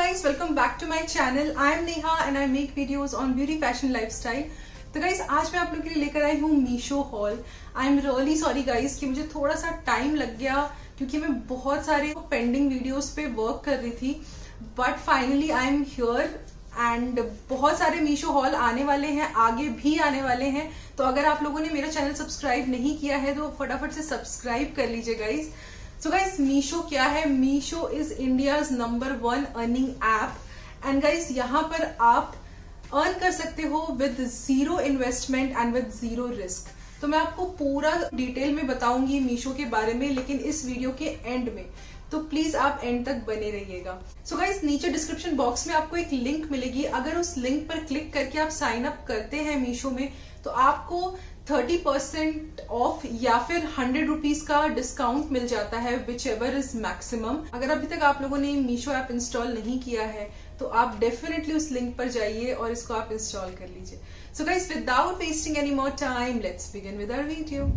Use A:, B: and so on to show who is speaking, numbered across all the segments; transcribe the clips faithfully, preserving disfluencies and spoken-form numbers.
A: guys, welcome back to my channel. I am Neha and I make videos on beauty, fashion, lifestyle. तो guys आज मैं आप लोगों के लिए लेकर आई हूँ Meesho haul. I am really sorry guys कि मुझे थोड़ा सा टाइम लग गया क्योंकि मैं बहुत सारे पेंडिंग वीडियोस पे वर्क कर रही थी. But finally I am here and बहुत सारे मीशो हॉल आने वाले हैं, आगे भी आने वाले हैं. तो अगर आप लोगों ने मेरा चैनल सब्सक्राइब नहीं किया है तो फटाफट से सब्सक्राइब कर लीजिए गाइज. सो गाइज मीशो क्या है? Meesho is India's number one earning app and guys यहाँ पर आप अर्न कर सकते हो with zero investment and with zero risk. तो मैं आपको पूरा डिटेल में बताऊंगी मीशो के बारे में, लेकिन इस वीडियो के एंड में, तो प्लीज आप एंड तक बने रहिएगा. सो गाइज नीचे डिस्क्रिप्शन बॉक्स में आपको एक लिंक मिलेगी. अगर उस लिंक पर क्लिक करके आप साइन अप करते हैं मीशो में तो आपको थर्टी परसेंट ऑफ या फिर हंड्रेड रुपीज का डिस्काउंट मिल जाता है, विच एवर इज मैक्सिमम. अगर अभी तक आप लोगों ने मीशो ऐप इंस्टॉल नहीं किया है तो आप डेफिनेटली उस लिंक पर जाइए और इसको आप इंस्टॉल कर लीजिए. So guys without wasting any more time let's begin with our video.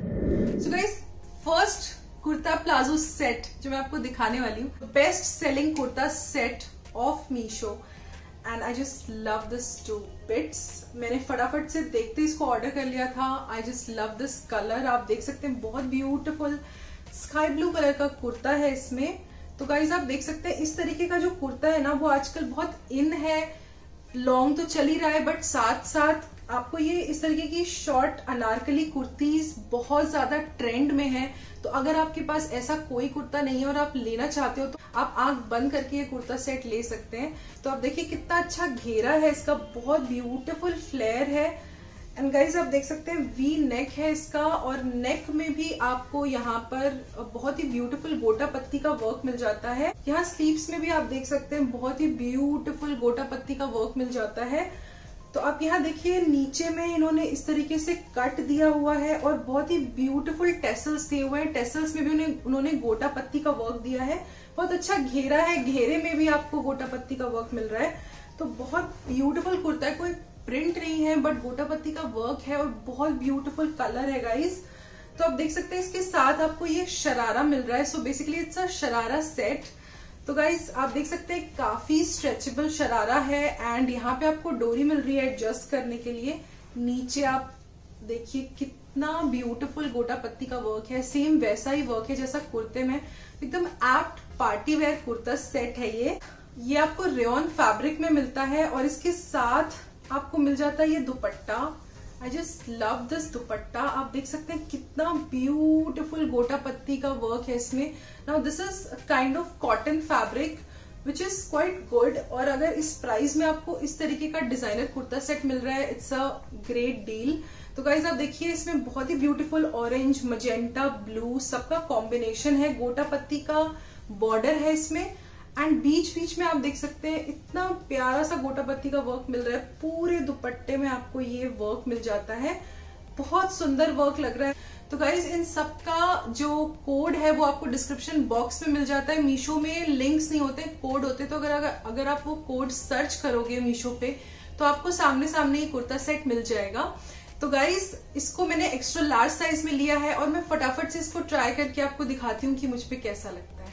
A: So guys first kurta palazzo set जो मैं आपको दिखाने वाली हूँ, best selling kurta set of Meesho and I just love this to bits. मैंने फटाफट से देखते इसको ऑर्डर कर लिया था. I just love this colour. आप देख सकते हैं बहुत ब्यूटीफुल स्काई ब्लू कलर का कुर्ता है इसमें. तो गाइज आप देख सकते हैं इस तरीके का जो कुर्ता है ना वो आजकल बहुत इन है. लॉन्ग तो चल ही रहा है बट साथ साथ आपको ये इस तरीके की शॉर्ट अनारकली कुर्तीज बहुत ज्यादा ट्रेंड में है. तो अगर आपके पास ऐसा कोई कुर्ता नहीं है और आप लेना चाहते हो तो आप आंख बंद करके ये कुर्ता सेट ले सकते हैं. तो आप देखिए कितना अच्छा घेरा है इसका, बहुत ब्यूटीफुल फ्लेयर है. एंड गाइज आप देख सकते हैं वी नेक है इसका और नेक में भी आपको यहाँ पर बहुत ही ब्यूटीफुल गोटा पत्ती का वर्क मिल जाता है. यहाँ स्लीव्स में भी आप देख सकते हैं बहुत ही ब्यूटीफुल गोटा पत्ती का वर्क मिल जाता है. तो आप यहाँ देखिए नीचे में इन्होंने इस तरीके से कट दिया हुआ है और बहुत ही ब्यूटीफुल टेसल्स दिए हुए हैं. टेसल्स में भी उन्हें उन्होंने गोटा पत्ती का वर्क दिया है. बहुत अच्छा घेरा है, घेरे में भी आपको गोटा पत्ती का वर्क मिल रहा है. तो बहुत ब्यूटीफुल कुर्ता है, कोई प्रिंट नहीं है बट गोटा पत्ती का वर्क है और बहुत ब्यूटीफुल कलर है गाइज. तो आप देख सकते हैं इसके साथ आपको ये शरारा मिल रहा है. So basically it's a sharara set. तो गाइज आप देख सकते हैं काफी स्ट्रेचेबल शरारा है एंड यहाँ पे आपको डोरी मिल रही है एडजस्ट करने के लिए. नीचे आप देखिए कितना ब्यूटीफुल गोटा पत्ती का वर्क है. सेम वैसा ही वर्क है जैसा कुर्ते में. एकदम apt party wear kurta set है ये. ये आपको रेयॉन फैब्रिक में मिलता है और इसके साथ आपको मिल जाता है ये dupatta. I just love this dupatta. आप देख सकते हैं कितना ब्यूटीफुल गोटा पत्ती का वर्क है इसमें. Now this is kind of cotton fabric which is quite good. और अगर इस प्राइस में आपको इस तरीके का डिजाइनर कुर्ता सेट मिल रहा है, इट्स अ ग्रेट डील. तो गाइज आप देखिए इसमें बहुत ही ब्यूटीफुल ऑरेंज, मजेंटा, ब्लू सबका कॉम्बिनेशन है. गोटा पत्ती का बॉर्डर है इसमें एंड बीच बीच में आप देख सकते हैं इतना प्यारा सा गोटा पत्ती का वर्क मिल रहा है. पूरे दुपट्टे में आपको ये वर्क मिल जाता है. बहुत सुंदर वर्क लग रहा है. तो गाइज इन सब का जो कोड है वो आपको डिस्क्रिप्शन बॉक्स में मिल जाता है. मीशो में लिंक्स नहीं होते, कोड होते. तो अगर अगर आप वो कोड सर्च करोगे मीशो पे तो आपको सामने सामने ये कुर्ता सेट मिल जाएगा. तो गाइज इसको मैंने एक्स्ट्रा लार्ज साइज में लिया है और मैं फटाफट से इसको ट्राई करके आपको दिखाती हूँ कि मुझ पे कैसा लगता है.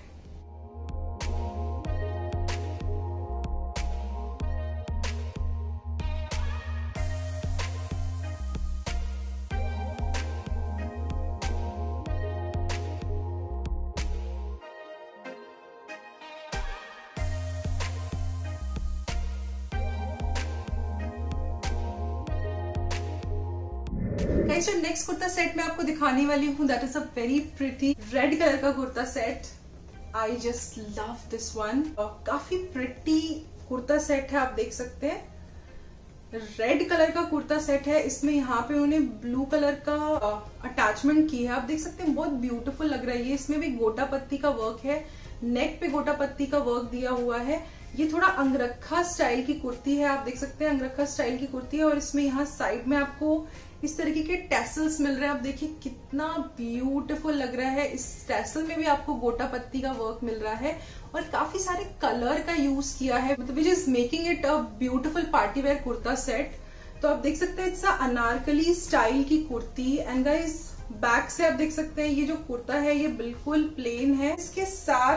A: गाइस जो नेक्स्ट कुर्ता सेट मैं आपको दिखाने वाली हूँ that is a very pretty red colour का kurta set. I just love this one. काफी प्रिटी कुर्ता सेट है. आप देख सकते हैं रेड कलर का कुर्ता सेट है. इसमें यहाँ पे उन्होंने ब्लू कलर का अटैचमेंट की है. आप देख सकते हैं बहुत ब्यूटीफुल लग रहा है ये. इसमें भी गोटा पत्ती का वर्क है. नेक पे गोटा पत्ती का वर्क दिया हुआ है. ये थोड़ा अंगरखा स्टाइल की कुर्ती है. आप देख सकते हैं अंगरखा स्टाइल की कुर्ती है और इसमें यहाँ साइड में आपको इस तरीके के टैसल्स मिल रहे हैं. आप देखिए कितना ब्यूटीफुल लग रहा है. इस टैसल में भी आपको गोटा पत्ती का वर्क मिल रहा है और काफी सारे कलर का यूज किया है, मतलब which is making it a beautiful party wear kurta set. तो आप देख सकते हैं इट्स अ अनारकली स्टाइल की कुर्ती. एंड गाइस बैक से आप देख सकते हैं ये जो कुर्ता है ये बिल्कुल प्लेन है. इसके साथ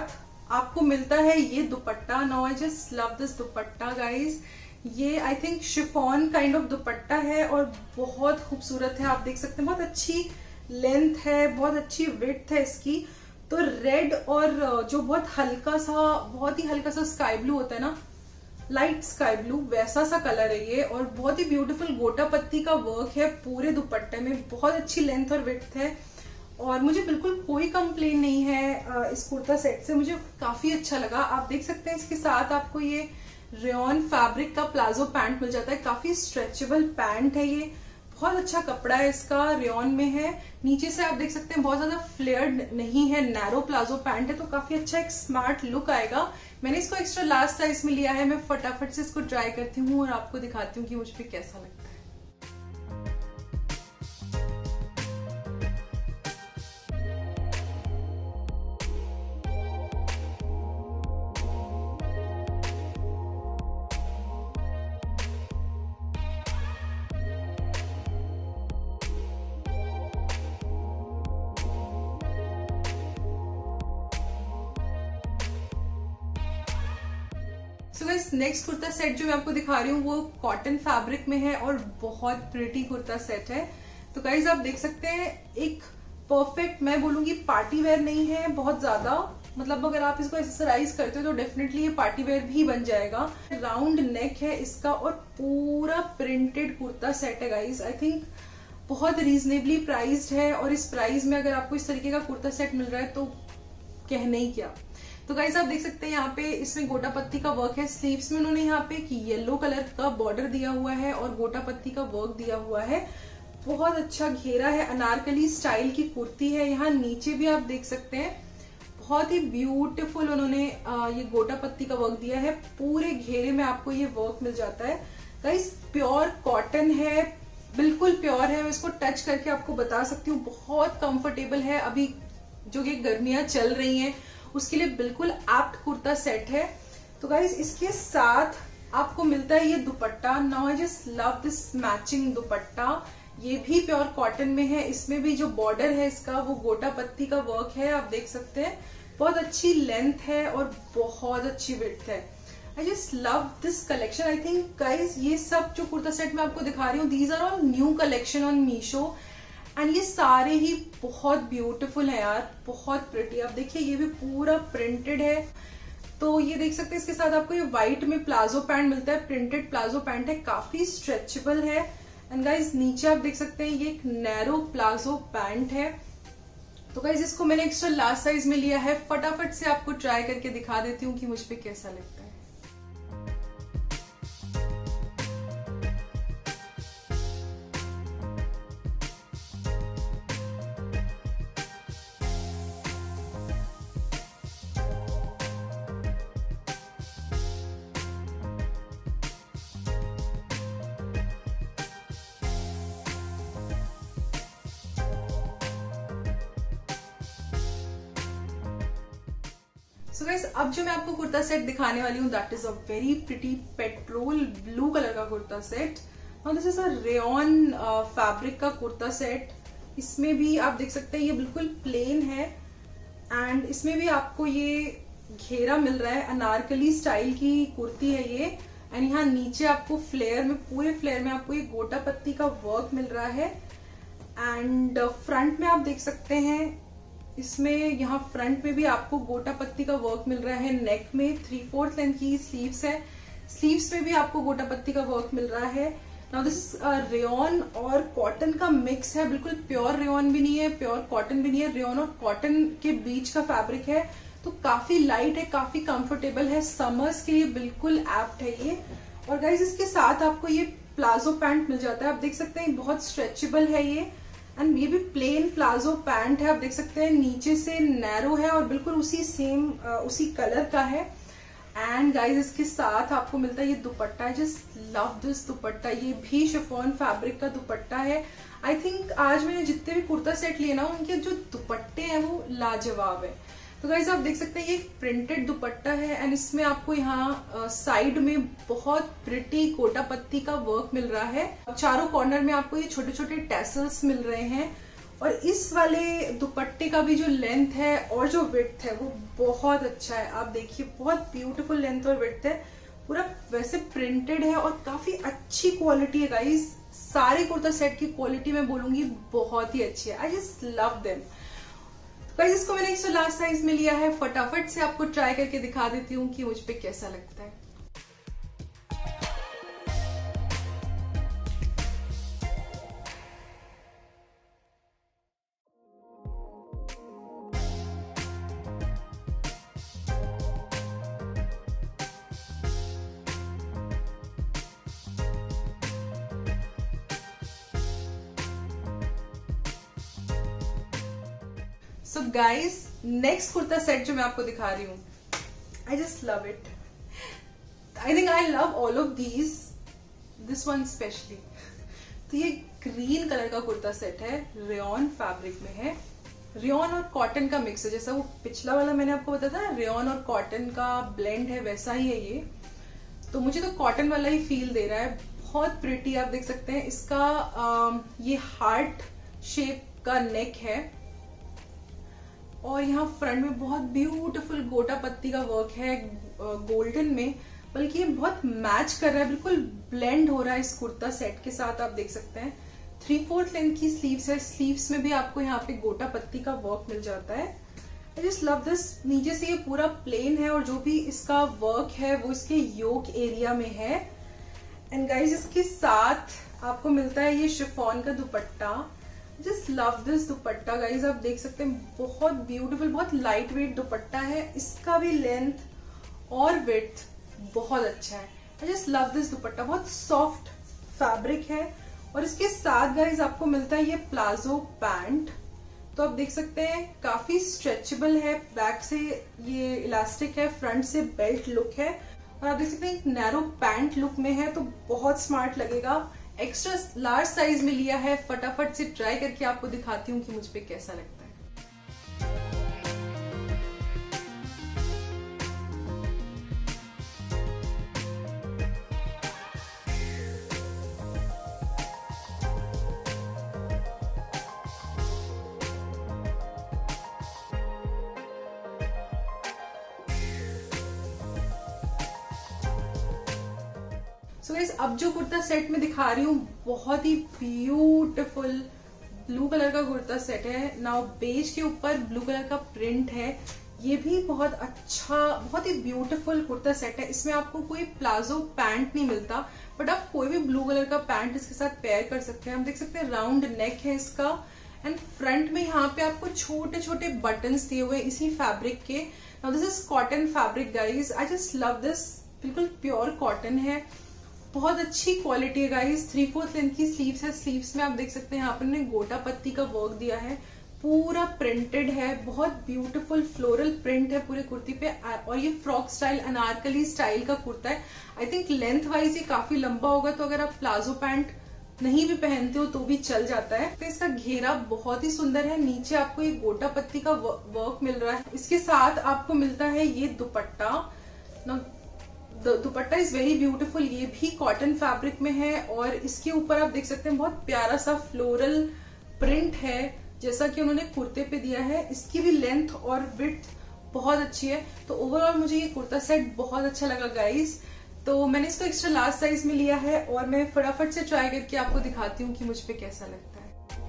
A: आपको मिलता है ये dupatta. Now I just love this dupatta guys. ये I think chiffon kind of dupatta है और बहुत खूबसूरत है। आप देख सकते हैं बहुत अच्छी लेंथ है, बहुत अच्छी विड्थ है इसकी। तो रेड और जो बहुत हल्का सा बहुत ही हल्का सा स्काई ब्लू होता है ना, लाइट स्काई ब्लू, वैसा सा कलर है ये। और बहुत ही ब्यूटीफुल गोटा पत्ती का वर्क है पूरे दुपट्टे में, बहुत अच्छी लेंथ और विड्थ है। और मुझे बिल्कुल कोई कंप्लेन नहीं है इस कुर्ता सेट से, मुझे काफी अच्छा लगा। आप देख सकते हैं इसके साथ आपको ये रेयॉन फैब्रिक का प्लाजो पैंट मिल जाता है। काफी स्ट्रेचेबल पैंट है ये, बहुत अच्छा कपड़ा है इसका, रेयॉन में है। नीचे से आप देख सकते हैं बहुत ज्यादा फ्लेयर्ड नहीं है, नैरो प्लाजो पैंट है, तो काफी अच्छा एक स्मार्ट लुक आएगा। मैंने इसको एक्स्ट्रा लार्ज साइज में लिया है। मैं फटाफट से इसको ट्राई करती हूँ और आपको दिखाती हूँ कि मुझ पे कैसा लगता है। So guys, next kurta set जो मैं आपको दिखा रही हूँ वो कॉटन फैब्रिक में है और बहुत प्रिटी कुर्ता सेट है। तो गाइस आप देख सकते हैं एक परफेक्ट, मैं बोलूंगी पार्टी वेयर नहीं है बहुत ज्यादा, मतलब अगर आप इसको एक्सेसराइज करते हो तो डेफिनेटली ये पार्टी वेयर भी बन जाएगा। राउंड नेक है इसका और पूरा प्रिंटेड कुर्ता सेट है गाइस। आई थिंक बहुत रीजनेबली प्राइस्ड है और इस प्राइस में अगर आपको इस तरीके का कुर्ता सेट मिल रहा है तो कहने ही क्या। तो गाइस आप देख सकते हैं यहाँ पे इसमें गोटा पत्ती का वर्क है। स्लीव्स में उन्होंने यहाँ पे एक येलो कलर का बॉर्डर दिया हुआ है और गोटा पत्ती का वर्क दिया हुआ है। बहुत अच्छा घेरा है, अनारकली स्टाइल की कुर्ती है। यहाँ नीचे भी आप देख सकते हैं बहुत ही ब्यूटीफुल उन्होंने ये गोटा पत्ती का वर्क दिया है। पूरे घेरे में आपको ये वर्क मिल जाता है। गाइस प्योर कॉटन है, बिल्कुल प्योर है। मैं इसको टच करके आपको बता सकती हूँ, बहुत कंफर्टेबल है। अभी जो ये गर्मियां चल रही हैं उसके लिए बिल्कुल एप्ट कुर्ता सेट है। तो गाइस इसके साथ आपको मिलता है ये dupatta. Now I just love this matching dupatta. ये भी प्योर कॉटन में है। इसमें भी जो बॉर्डर है इसका वो गोटा पत्ती का वर्क है, आप देख सकते हैं। बहुत अच्छी लेंथ है और बहुत अच्छी विड्थ है। I just love this collection. I think guys ये सब जो कुर्ता सेट मैं आपको दिखा रही हूँ these are all new collection on Meesho and ये सारे ही बहुत ब्यूटीफुल है यार, बहुत प्रिटी। आप देखिए ये भी पूरा प्रिंटेड है। तो ये देख सकते हैं इसके साथ आपको ये व्हाइट में प्लाजो पैंट मिलता है, प्रिंटेड प्लाजो पैंट है, काफी स्ट्रेचेबल है। एंड गाइज नीचे आप देख सकते हैं ये एक नैरो प्लाजो पैंट है। तो गाइज इसको मैंने एक्स्ट्रा लार्ज साइज में लिया है। फटाफट से आपको ट्राई करके दिखा देती हूँ कि मुझ पे कैसा लगता है। सो so गाइस अब जो मैं आपको कुर्ता सेट दिखाने वाली हूँ that is a very pretty petrol blue colour का kurta set. Now this is a rayon fabric का कुर्ता सेट। इसमें भी आप देख सकते हैं ये बिल्कुल प्लेन है एंड इसमें भी आपको ये घेरा मिल रहा है। अनारकली स्टाइल की कुर्ती है ये एंड यहाँ नीचे आपको फ्लेयर में, पूरे फ्लेयर में आपको ये गोटा पत्ती का वर्क मिल रहा है। एंड फ्रंट में आप देख सकते हैं इसमें यहाँ फ्रंट में भी आपको गोटा पत्ती का वर्क मिल रहा है। नेक में थ्री फोर्थ लेंथ की स्लीव्स है, स्लीव्स में भी आपको गोटा पत्ती का वर्क मिल रहा है। नाउ दिस रेयॉन और कॉटन का मिक्स है, बिल्कुल प्योर रेयॉन भी नहीं है, प्योर कॉटन भी नहीं है, रेयॉन और कॉटन के बीच का फैब्रिक है। तो काफी लाइट है, काफी कंफर्टेबल है, समर्स के लिए बिल्कुल एप्ट है ये। और गाइज इसके साथ आपको ये प्लाजो पैंट मिल जाता है। आप देख सकते हैं बहुत स्ट्रेचेबल है ये एंड ये भी प्लेन प्लाजो पैंट है। आप देख सकते हैं नीचे से नैरो है और बिल्कुल उसी सेम उसी कलर का है। एंड गाइज इसके साथ आपको मिलता है ये dupatta. Just love this dupatta. ये भी शिफॉन फैब्रिक का दुपट्टा है। आई थिंक आज मैंने जितने भी कुर्ता सेट लिए ना उनके जो दुपट्टे हैं वो लाजवाब है। तो गाइज आप देख सकते हैं ये प्रिंटेड दुपट्टा है एंड इसमें आपको यहाँ साइड में बहुत प्रिटी गोटा पत्ती का वर्क मिल रहा है। चारों कॉर्नर में आपको ये छोटे छोटे टैसल्स मिल रहे हैं और इस वाले दुपट्टे का भी जो लेंथ है और जो विड्थ है वो बहुत अच्छा है। आप देखिए बहुत ब्यूटीफुल लेंथ और विड्थ है, पूरा वैसे प्रिंटेड है और काफी अच्छी क्वालिटी है गाइस। सारे कुर्ता सेट की क्वालिटी मैं बोलूंगी बहुत ही अच्छी है। I just love them. Guys इसको मैंने एक सौ लास्ट साइज में लिया है। फटाफट से आपको ट्राई करके दिखा देती हूँ कि मुझ पे कैसा लगता है। So guys next kurta set जो मैं आपको दिखा रही हूँ, I just love it. I think I love all of these, this one specially. तो ये ग्रीन कलर का कुर्ता सेट है, रेयॉन फैब्रिक में है। रेयॉन और कॉटन का मिक्स है, जैसा वो पिछला वाला मैंने आपको बताया था रेयॉन और कॉटन का ब्लेंड है, वैसा ही है ये। तो मुझे तो कॉटन वाला ही फील दे रहा है। बहुत प्रिटी, आप देख सकते हैं इसका आ, ये हार्ट शेप का नेक है और यहाँ फ्रंट में बहुत ब्यूटीफुल गोटा पत्ती का वर्क है गोल्डन में, बल्कि ये बहुत मैच कर रहा है, बिल्कुल ब्लेंड हो रहा है इस कुर्ता सेट के साथ। आप देख सकते हैं थ्री फोर्थ लेंथ की स्लीव्स है, स्लीव्स में भी आपको यहाँ पे गोटा पत्ती का वर्क मिल जाता है। I just love this. नीचे से ये पूरा प्लेन है और जो भी इसका वर्क है वो इसके योक एरिया में है। एंड गाइज इसके साथ आपको मिलता है ये शिफॉन का dupatta. Just love this dupatta guys, आप देख सकते हैं बहुत ब्यूटीफुल, बहुत लाइट वेट दुपट्टा है। इसका भी लेंथ और विड्थ बहुत अच्छा है। I just love this dupatta, बहुत सॉफ्ट फैब्रिक है। और इसके साथ गाइज आपको मिलता है ये प्लाजो पैंट। तो आप देख सकते हैं काफी स्ट्रेचेबल है, बैक से ये इलास्टिक है, फ्रंट से बेल्ट लुक है और आप देख सकते हैं एक नैरो पैंट लुक में है, तो बहुत स्मार्ट लगेगा। एक्स्ट्रा लार्ज साइज में लिया है। फटाफट से ट्राई करके आपको दिखाती हूँ कि मुझ पे कैसा लगता है। सो so गाइस अब जो कुर्ता सेट में दिखा रही हूँ बहुत ही ब्यूटीफुल ब्लू कलर का कुर्ता सेट है। नाउ बेज के ऊपर ब्लू कलर का प्रिंट है। ये भी बहुत अच्छा, बहुत ही ब्यूटीफुल कुर्ता सेट है। इसमें आपको कोई प्लाजो पैंट नहीं मिलता, बट आप कोई भी ब्लू कलर का पैंट इसके साथ पेयर कर सकते हैं। हम देख सकते हैं राउंड नेक है इसका एंड फ्रंट में यहाँ पे आपको छोटे छोटे बटन्स दिए हुए इसी फैब्रिक के। Now this is cotton fabric guys, I just love this. बिल्कुल प्योर कॉटन है, बहुत अच्छी क्वालिटी है गाइस। थ्री फोर्थ लेंथ की स्लीव्स है, स्लीव्स में आप देख सकते हैं यहाँ पर गोटा पत्ती का वर्क दिया है, पूरा प्रिंटेड है, बहुत ब्यूटीफुल फ्लोरल प्रिंट है पूरे कुर्ती पे। और ये फ्रॉक स्टाइल अनारकली स्टाइल का कुर्ता है। आई थिंक लेंथ वाइज ये काफी लंबा होगा, तो अगर आप प्लाजो पैंट नहीं भी पहनते हो तो भी चल जाता है। तो इसका घेरा बहुत ही सुंदर है, नीचे आपको ये गोटा पत्ती का वर्क मिल रहा है। इसके साथ आपको मिलता है ये dupatta. Dupatta is very beautiful, ये भी कॉटन फैब्रिक में है और इसके ऊपर आप देख सकते हैं बहुत प्यारा सा फ्लोरल प्रिंट है जैसा कि उन्होंने कुर्ते पे दिया है। इसकी भी लेंथ और विड्थ बहुत अच्छी है। तो ओवरऑल मुझे ये कुर्ता सेट बहुत अच्छा लगा गाइस। तो मैंने इसको एक्स्ट्रा लार्ज साइज में लिया है और मैं फटाफट से ट्राई करके आपको दिखाती हूँ कि मुझ पे कैसा लगता है।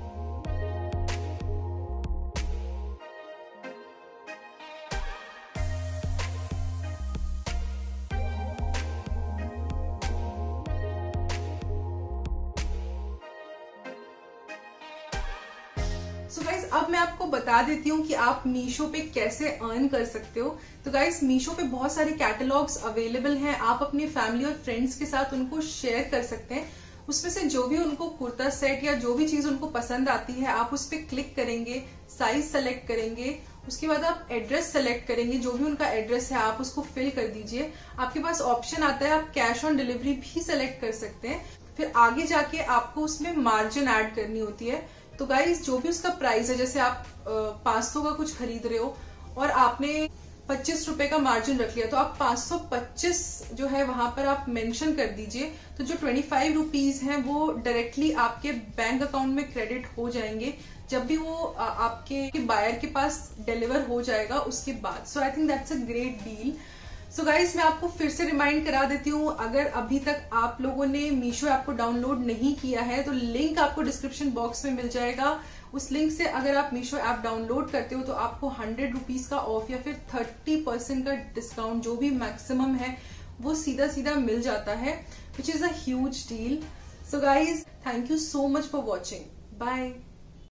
A: सो so गाइज अब मैं आपको बता देती हूँ कि आप मीशो पे कैसे अर्न कर सकते हो। तो गाइज मीशो पे बहुत सारे कैटलॉग्स अवेलेबल हैं, आप अपनी फैमिली और फ्रेंड्स के साथ उनको शेयर कर सकते हैं। उसमें से जो भी उनको कुर्ता सेट या जो भी चीज उनको पसंद आती है आप उस पर क्लिक करेंगे, साइज सेलेक्ट करेंगे, उसके बाद आप एड्रेस सेलेक्ट करेंगे, जो भी उनका एड्रेस है आप उसको फिल कर दीजिए। आपके पास ऑप्शन आता है आप कैश ऑन डिलीवरी भी सेलेक्ट कर सकते हैं। फिर आगे जाके आपको उसमें मार्जिन ऐड करनी होती है। तो गाइज जो भी उसका प्राइस है, जैसे आप पांच सौ का कुछ खरीद रहे हो और आपने पच्चीस रुपए का मार्जिन रख लिया, तो आप पाँच सौ पच्चीस जो है वहां पर आप मेंशन कर दीजिए, तो जो ट्वेंटी फाइव रुपीज है वो डायरेक्टली आपके बैंक अकाउंट में क्रेडिट हो जाएंगे जब भी वो आपके बायर के पास डिलीवर हो जाएगा उसके बाद। So I think that's a great deal. So guys मैं आपको फिर से रिमाइंड करा देती हूँ, अगर अभी तक आप लोगों ने मीशो ऐप को डाउनलोड नहीं किया है तो लिंक आपको डिस्क्रिप्शन बॉक्स में मिल जाएगा। उस लिंक से अगर आप मीशो ऐप डाउनलोड करते हो तो आपको हंड्रेड रुपीज का ऑफ या फिर थर्टी परसेंट का डिस्काउंट जो भी मैक्सिमम है वो सीधा सीधा मिल जाता है, which is a huge deal. So guys thank you so much for watching. Bye.